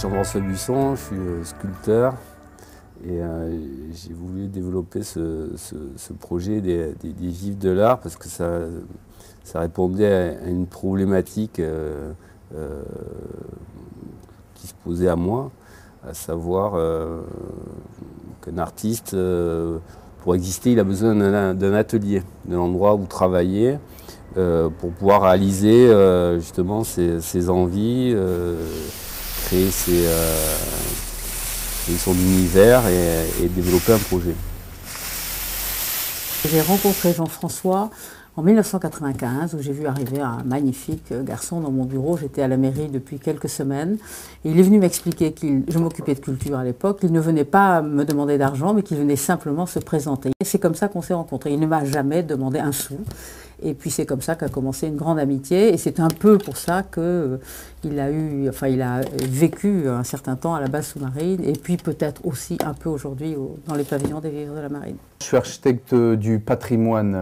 Jean-François Buisson, je suis sculpteur et j'ai voulu développer ce projet des gifs de l'art parce que ça répondait à une problématique qui se posait à moi, à savoir qu'un artiste, pour exister, il a besoin d'un atelier, d'un endroit où travailler pour pouvoir réaliser justement ses envies, créer son univers et développer un projet. J'ai rencontré Jean-François en 1995, où j'ai vu arriver un magnifique garçon dans mon bureau. J'étais à la mairie depuis quelques semaines. Et il est venu m'expliquer je m'occupais de culture à l'époque, qu'il ne venait pas me demander d'argent, mais qu'il venait simplement se présenter. Et c'est comme ça qu'on s'est rencontrés. Il ne m'a jamais demandé un sou. Et puis c'est comme ça qu'a commencé une grande amitié. Et c'est un peu pour ça qu'il a vécu un certain temps à la base sous-marine. Et puis peut-être aussi un peu aujourd'hui dans les pavillons des vivres de la marine. Je suis architecte du patrimoine.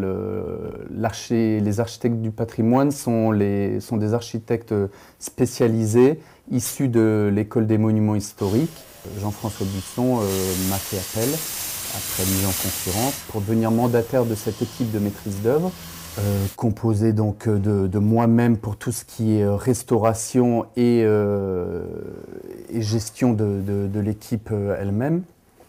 Les architectes du patrimoine sont des architectes spécialisés, issus de l'école des monuments historiques. Jean-François Buisson m'a fait appel, après mise en concurrence, pour devenir mandataire de cette équipe de maîtrise d'œuvre, composée donc de moi-même pour tout ce qui est restauration et gestion de l'équipe elle-même.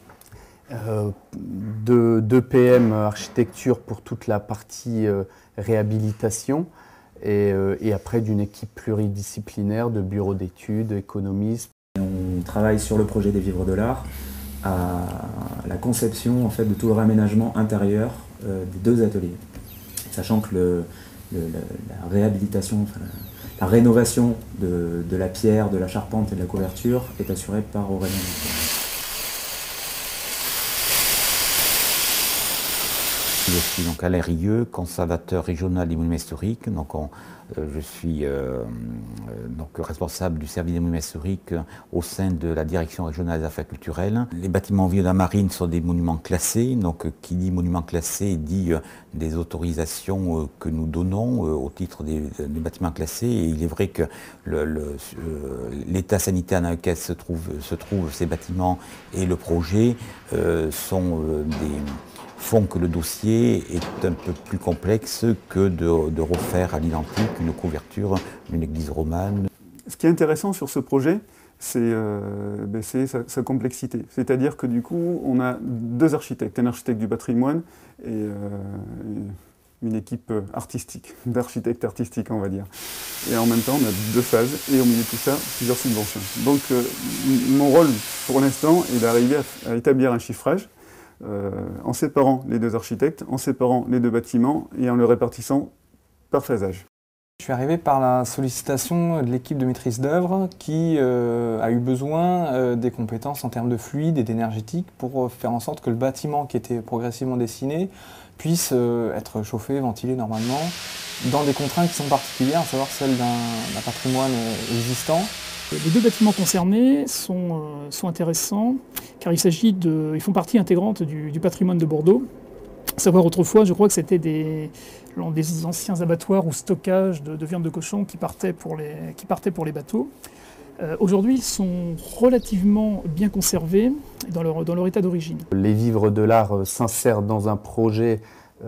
De PM architecture pour toute la partie réhabilitation et après d'une équipe pluridisciplinaire de bureaux d'études, économistes. On travaille sur le projet des vivres de l'art, à la conception en fait, de tout le réaménagement intérieur des deux ateliers. Sachant que la réhabilitation, enfin, la rénovation de la pierre, de la charpente et de la couverture est assurée par Aurélien. Je suis donc Alain Rieux, conservateur régional des monuments historiques. Donc je suis responsable du service des monuments historiques au sein de la direction régionale des affaires culturelles. Les bâtiments vieux de la marine sont des monuments classés. Donc qui dit monuments classés dit des autorisations que nous donnons au titre des bâtiments classés. Et il est vrai que l'état sanitaire dans lequel se trouvent ces bâtiments et le projet font que le dossier est un peu plus complexe que de refaire à l'identique une couverture d'une église romane. Ce qui est intéressant sur ce projet, c'est sa complexité. C'est-à-dire que du coup, on a deux architectes, un architecte du patrimoine et une équipe artistique, d'architectes artistiques, on va dire. Et en même temps, on a deux phases et au milieu de tout ça, plusieurs subventions. Donc mon rôle, pour l'instant, est d'arriver à établir un chiffrage en séparant les deux architectes, en séparant les deux bâtiments et en le répartissant par phasage. Je suis arrivé par la sollicitation de l'équipe de maîtrise d'œuvre qui a eu besoin des compétences en termes de fluide et d'énergétique pour faire en sorte que le bâtiment qui était progressivement dessiné puisse être chauffé, ventilé normalement, dans des contraintes qui sont particulières, à savoir celles d'un patrimoine existant. Les deux bâtiments concernés sont intéressants car ils font partie intégrante du patrimoine de Bordeaux. À savoir autrefois, je crois que c'était des anciens abattoirs ou stockages de viande de cochon qui partaient pour les bateaux. Aujourd'hui, ils sont relativement bien conservés dans leur état d'origine. Les vivres de l'art s'insèrent dans un projet,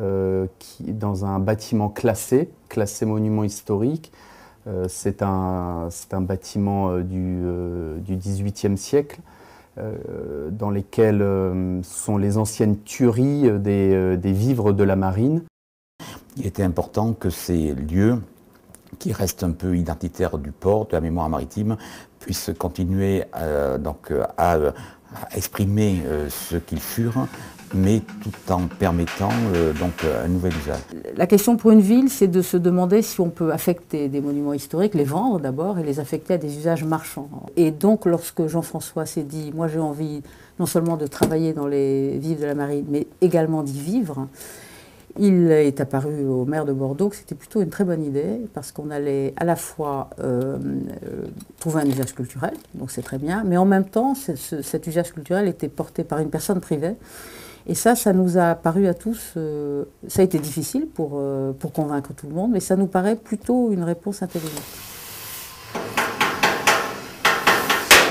dans un bâtiment classé monument historique. C'est un bâtiment du XVIIIe siècle, dans lesquels sont les anciennes tueries des vivres de la marine. Il était important que ces lieux, qui restent un peu identitaires du port, de la mémoire maritime, puissent continuer à exprimer ce qu'ils furent, mais tout en permettant un nouvel usage. La question pour une ville, c'est de se demander si on peut affecter des monuments historiques, les vendre d'abord et les affecter à des usages marchands. Et donc lorsque Jean-François s'est dit « moi j'ai envie non seulement de travailler dans les vivres de la marine, mais également d'y vivre », il est apparu au maire de Bordeaux que c'était plutôt une très bonne idée parce qu'on allait à la fois trouver un usage culturel, donc c'est très bien, mais en même temps cet usage culturel était porté par une personne privée. Et ça nous a paru à tous, ça a été difficile pour convaincre tout le monde, mais ça nous paraît plutôt une réponse intelligente.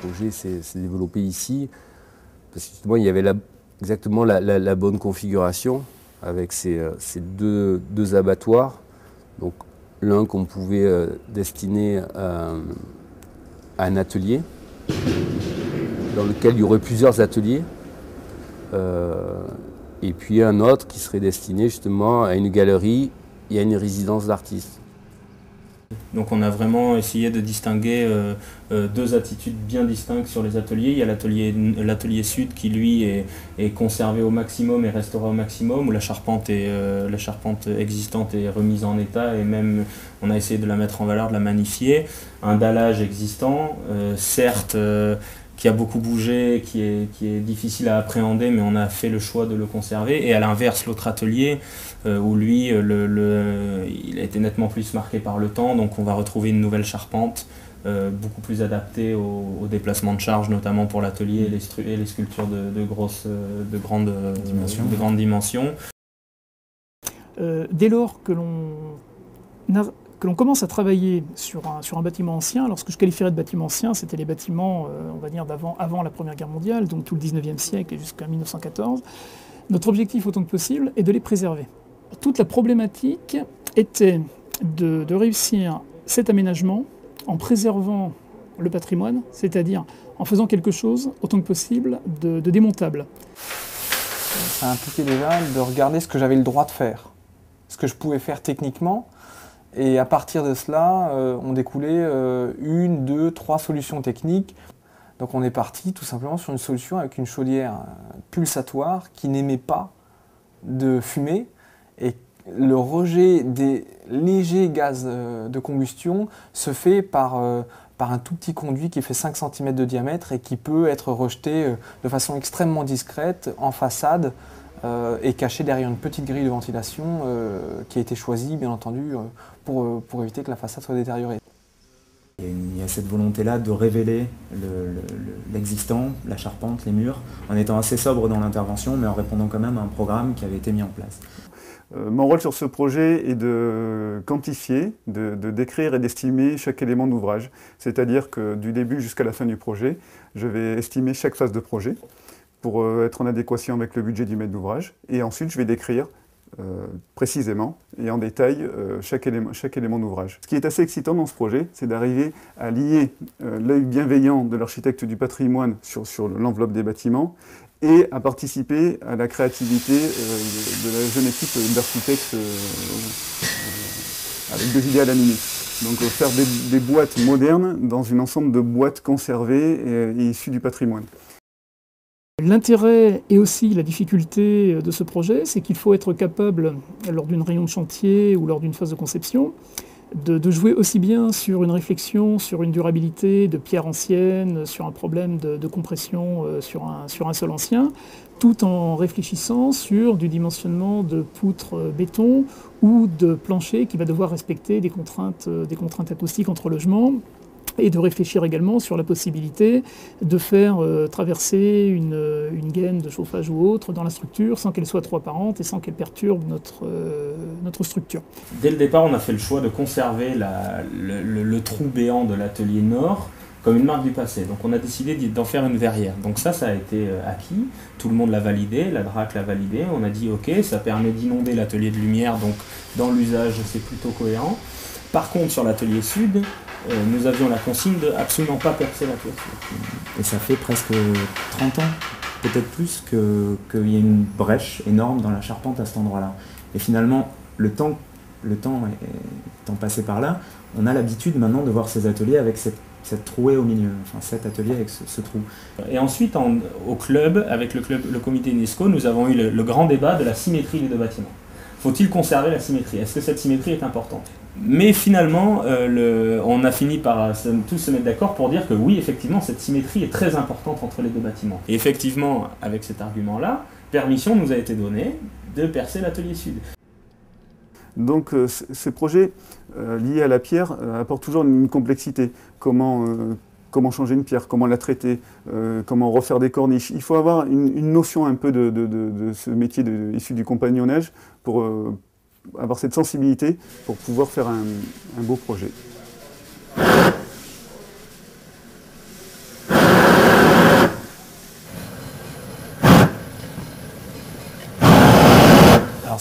projet s'est développé ici, parce que justement il y avait exactement la bonne configuration avec ces deux abattoirs. Donc l'un qu'on pouvait destiner à un atelier, dans lequel il y aurait plusieurs ateliers, et puis un autre qui serait destiné justement à une galerie et à une résidence d'artistes. Donc on a vraiment essayé de distinguer deux attitudes bien distinctes sur les ateliers. Il y a l'atelier sud qui lui est conservé au maximum et restauré au maximum, où la charpente existante est remise en état et même on a essayé de la mettre en valeur, de la magnifier. Un dallage existant, certes qui a beaucoup bougé, qui est difficile à appréhender, mais on a fait le choix de le conserver. Et à l'inverse, l'autre atelier, où lui, il a été nettement plus marqué par le temps, donc on va retrouver une nouvelle charpente, beaucoup plus adaptée au déplacement de charge, notamment pour l'atelier et les sculptures de grandes dimensions. Dès lors que l'on commence à travailler sur un bâtiment ancien, alors ce que je qualifierais de bâtiment ancien, c'était les bâtiments, on va dire, avant la Première Guerre mondiale, donc tout le 19e siècle et jusqu'à 1914. Notre objectif, autant que possible, est de les préserver. Toute la problématique était de réussir cet aménagement en préservant le patrimoine, c'est-à-dire en faisant quelque chose, autant que possible, de démontable. Ça impliquait déjà de regarder ce que j'avais le droit de faire, ce que je pouvais faire techniquement. Et à partir de cela, on découlait 1, 2, 3 solutions techniques. Donc on est parti tout simplement sur une solution avec une chaudière pulsatoire qui n'émet pas de fumée. Et le rejet des légers gaz de combustion se fait par un tout petit conduit qui fait 5 cm de diamètre et qui peut être rejeté de façon extrêmement discrète en façade et caché derrière une petite grille de ventilation qui a été choisie, bien entendu, pour éviter que la façade soit détériorée. Il y a cette volonté-là de révéler l'existant, la charpente, les murs, en étant assez sobre dans l'intervention, mais en répondant quand même à un programme qui avait été mis en place. Mon rôle sur ce projet est de quantifier, de décrire et d'estimer chaque élément d'ouvrage. C'est-à-dire que du début jusqu'à la fin du projet, je vais estimer chaque phase de projet pour être en adéquation avec le budget du maître d'ouvrage. Et ensuite, je vais décrire précisément et en détail chaque élément d'ouvrage. Ce qui est assez excitant dans ce projet, c'est d'arriver à lier l'œil bienveillant de l'architecte du patrimoine sur l'enveloppe des bâtiments et à participer à la créativité de la jeune équipe d'architectes avec des idées à la minute. Donc faire des boîtes modernes dans un ensemble de boîtes conservées et issues du patrimoine. L'intérêt et aussi la difficulté de ce projet, c'est qu'il faut être capable, lors d'une réunion de chantier ou lors d'une phase de conception, de jouer aussi bien sur une réflexion, sur une durabilité de pierres anciennes, sur un problème de compression sur un sol ancien, tout en réfléchissant sur du dimensionnement de poutres béton ou de plancher qui va devoir respecter des contraintes acoustiques entre logements, et de réfléchir également sur la possibilité de faire traverser une gaine de chauffage ou autre dans la structure sans qu'elle soit trop apparente et sans qu'elle perturbe notre structure. Dès le départ, on a fait le choix de conserver le trou béant de l'atelier nord comme une marque du passé. Donc on a décidé d'en faire une verrière. Donc ça a été acquis, tout le monde l'a validé, la DRAC l'a validé, on a dit ok, ça permet d'inonder l'atelier de lumière, donc dans l'usage c'est plutôt cohérent. Par contre, sur l'atelier sud, nous avions la consigne de absolument pas percer la toiture. Et ça fait presque 30 ans, peut-être plus, qu'il y a une brèche énorme dans la charpente à cet endroit-là. Et finalement, le temps étant passé par là, on a l'habitude maintenant de voir ces ateliers avec cette trouée au milieu, enfin cet atelier avec ce trou. Et ensuite, au club, avec le comité UNESCO, nous avons eu le grand débat de la symétrie des deux bâtiments. Faut-il conserver la symétrie? Est-ce que cette symétrie est importante? Mais finalement, on a fini par tous se mettre d'accord pour dire que oui, effectivement, cette symétrie est très importante entre les deux bâtiments. Et effectivement, avec cet argument-là, permission nous a été donnée de percer l'atelier sud. Donc ces projets liés à la pierre apportent toujours une complexité. Comment changer une pierre, comment la traiter, comment refaire des corniches. Il faut avoir une notion un peu de ce métier issu du compagnonnage pour avoir cette sensibilité pour pouvoir faire un beau projet.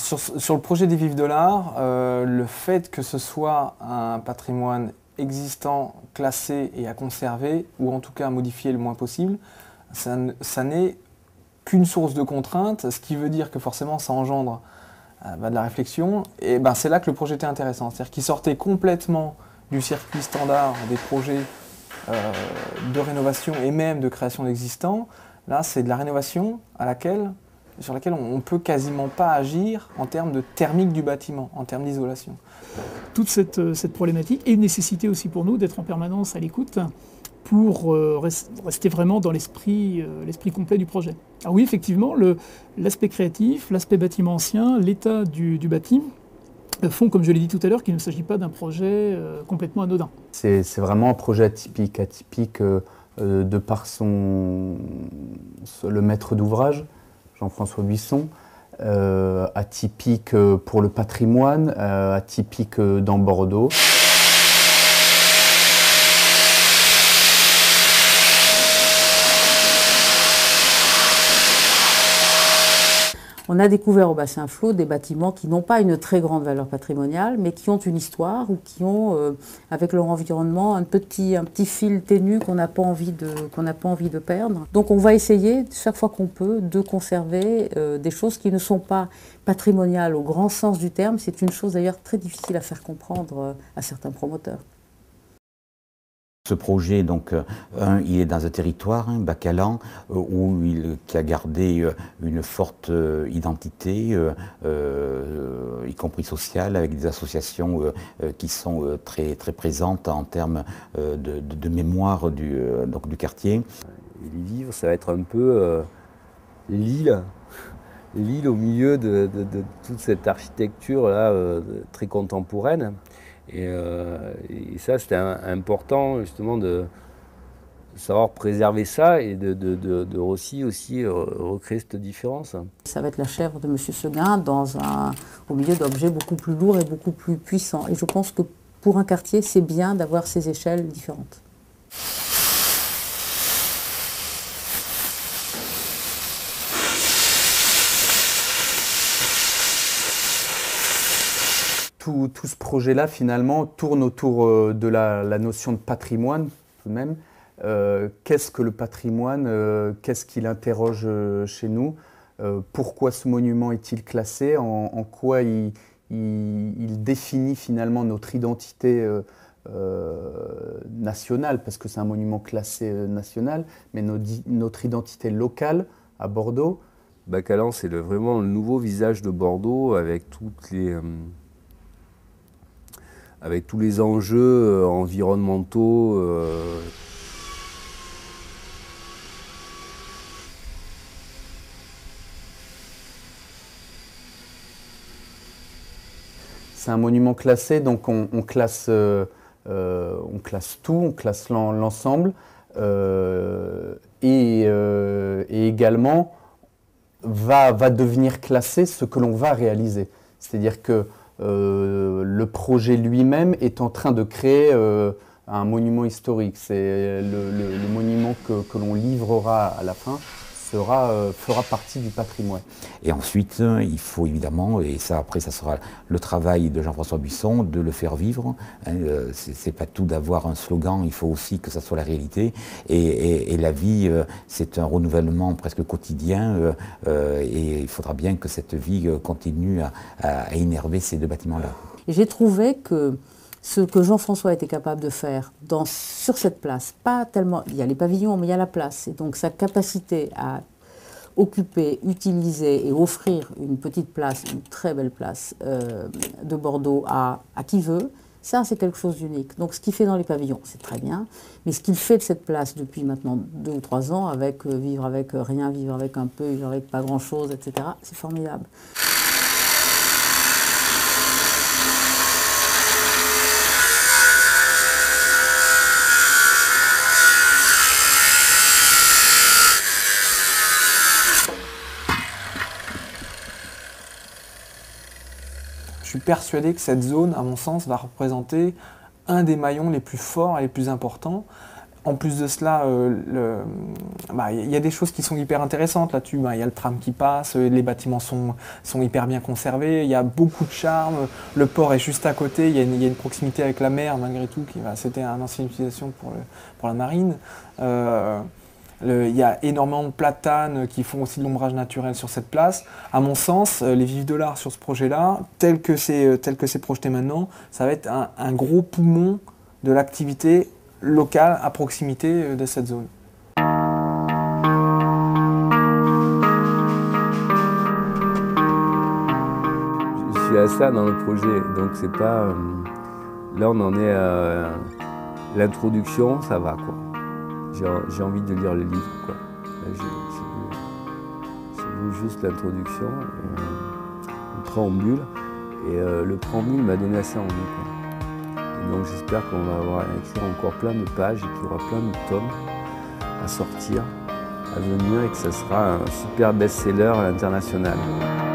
Sur le projet des Vives de l'Art, le fait que ce soit un patrimoine existant, classé et à conserver, ou en tout cas à modifier le moins possible, ça n'est qu'une source de contrainte, ce qui veut dire que forcément ça engendre de la réflexion, et c'est là que le projet était intéressant, c'est-à-dire qu'il sortait complètement du circuit standard des projets de rénovation et même de création d'existants. Là, c'est de la rénovation sur laquelle on ne peut quasiment pas agir en termes de thermique du bâtiment, en termes d'isolation. Toute cette problématique et une nécessité aussi pour nous d'être en permanence à l'écoute pour rester vraiment dans l'esprit complet du projet. Alors oui, effectivement, l'aspect créatif, l'aspect bâtiment ancien, l'état du bâti font, comme je l'ai dit tout à l'heure, qu'il ne s'agit pas d'un projet complètement anodin. C'est vraiment un projet atypique de par le maître d'ouvrage, Jean-François Buisson, atypique pour le patrimoine, atypique dans Bordeaux. On a découvert au bassin Flot des bâtiments qui n'ont pas une très grande valeur patrimoniale, mais qui ont une histoire ou qui ont, avec leur environnement, un petit fil ténu qu'on n'a pas envie de perdre. Donc on va essayer, chaque fois qu'on peut, de conserver des choses qui ne sont pas patrimoniales au grand sens du terme. C'est une chose d'ailleurs très difficile à faire comprendre à certains promoteurs. Ce projet, donc, il est dans un territoire, Bacalan, qui a gardé une forte identité, y compris sociale, avec des associations qui sont très, très présentes en termes de mémoire du quartier. Et les livres, ça va être un peu l'île au milieu de toute cette architecture-là très contemporaine. Et ça, c'était important justement de savoir préserver ça et de aussi recréer cette différence. Ça va être la chèvre de M. Seguin au milieu d'objets beaucoup plus lourds et beaucoup plus puissants. Et je pense que pour un quartier, c'est bien d'avoir ces échelles différentes. Tout ce projet-là, finalement, tourne autour de la notion de patrimoine, tout de même. Qu'est-ce que le patrimoine? Qu'est-ce qu'il interroge chez nous? Pourquoi ce monument est-il classé? En quoi il définit finalement notre identité nationale, parce que c'est un monument classé national, mais notre identité locale à Bordeaux? Bacalan, c'est vraiment le nouveau visage de Bordeaux avec tous les enjeux environnementaux. C'est un monument classé, donc on classe tout, on classe l'ensemble, et également va devenir classé ce que l'on va réaliser. C'est-à-dire que le projet lui-même est en train de créer un monument historique. C'est le monument que l'on livrera à la fin fera partie du patrimoine. Et ensuite, il faut évidemment, et ça après ça sera le travail de Jean-François Buisson, de le faire vivre. C'est pas tout d'avoir un slogan, il faut aussi que ça soit la réalité. Et la vie, c'est un renouvellement presque quotidien, et il faudra bien que cette vie continue à innerver ces deux bâtiments-là. J'ai trouvé que ce que Jean-François était capable de faire sur cette place, pas tellement, il y a les pavillons, mais il y a la place, et donc sa capacité à occuper, utiliser et offrir une petite place, une très belle place de Bordeaux à qui veut, ça c'est quelque chose d'unique. Donc ce qu'il fait dans les pavillons, c'est très bien, mais ce qu'il fait de cette place depuis maintenant 2 ou 3 ans, avec vivre avec rien, vivre avec un peu, vivre avec pas grand-chose, etc., c'est formidable. Je suis persuadé que cette zone, à mon sens, va représenter un des maillons les plus forts et les plus importants. En plus de cela, y a des choses qui sont hyper intéressantes là-dessus. Il y a le tram qui passe, les bâtiments sont hyper bien conservés, il y a beaucoup de charme, le port est juste à côté, il y a une proximité avec la mer malgré tout, c'était une ancienne utilisation pour la marine. Il y a énormément de platanes qui font aussi de l'ombrage naturel sur cette place. À mon sens, les Vives de l'Art sur ce projet-là, tel que c'est projeté maintenant, ça va être un gros poumon de l'activité locale à proximité de cette zone. Je suis à ça dans le projet, donc c'est pas... là on en est à l'introduction, ça va quoi. J'ai envie de lire le livre quoi. J'ai lu juste l'introduction, le préambule, et le préambule m'a donné assez envie quoi. Donc j'espère qu'on va avoir écrit encore plein de pages et qu'il y aura plein de tomes à sortir, à venir, et que ça sera un super best-seller à l'international.